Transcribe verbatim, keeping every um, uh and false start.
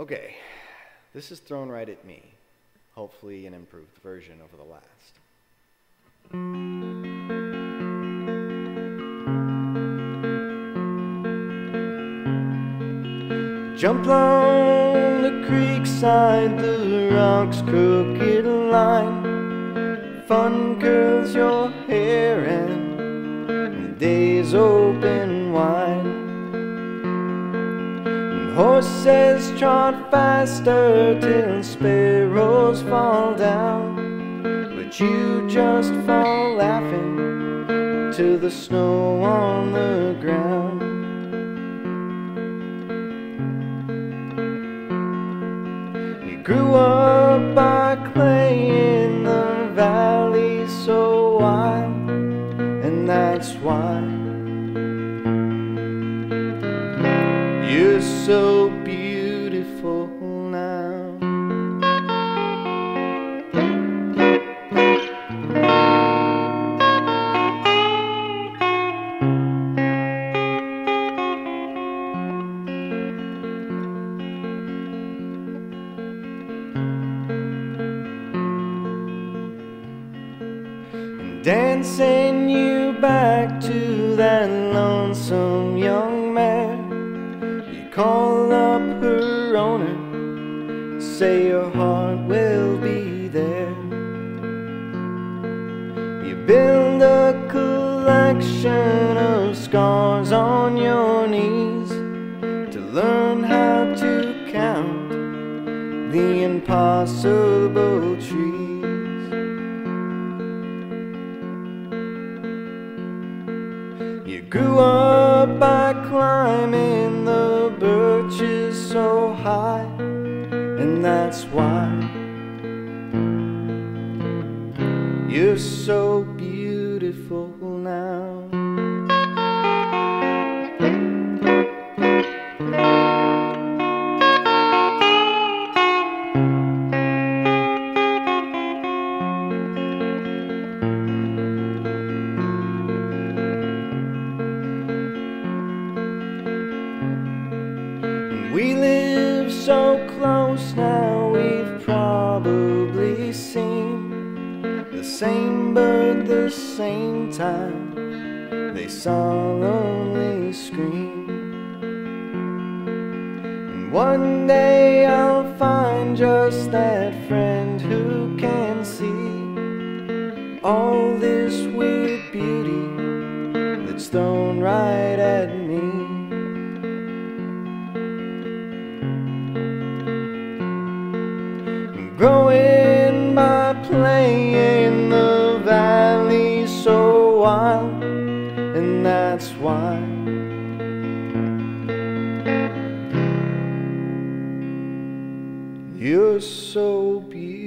Okay, this is thrown right at me. Hopefully an improved version over the last. Jump along the creek side, the rock's crooked line. Fun curls your hair and the days open wide. And horses trot faster till sparrows fall down, but you just fall laughing to the snow on the ground. Grew up by clay in the valley so wild, and that's why you're so beautiful now. Dancing you back to that lonesome young mare. You call up her owner, say your heart will be there. You build a collection of scars on your knees to learn how to count the impossible trees. You grew up by climbing the birches so high, and that's why you're so beautiful now. We live so close now, we've probably seen the same bird the same time they solemnly scream. And one day I'll find just that friend who can see all this weird beauty that's thrown right at me. Growing by playing the valley so wild, and that's why you're so beautiful.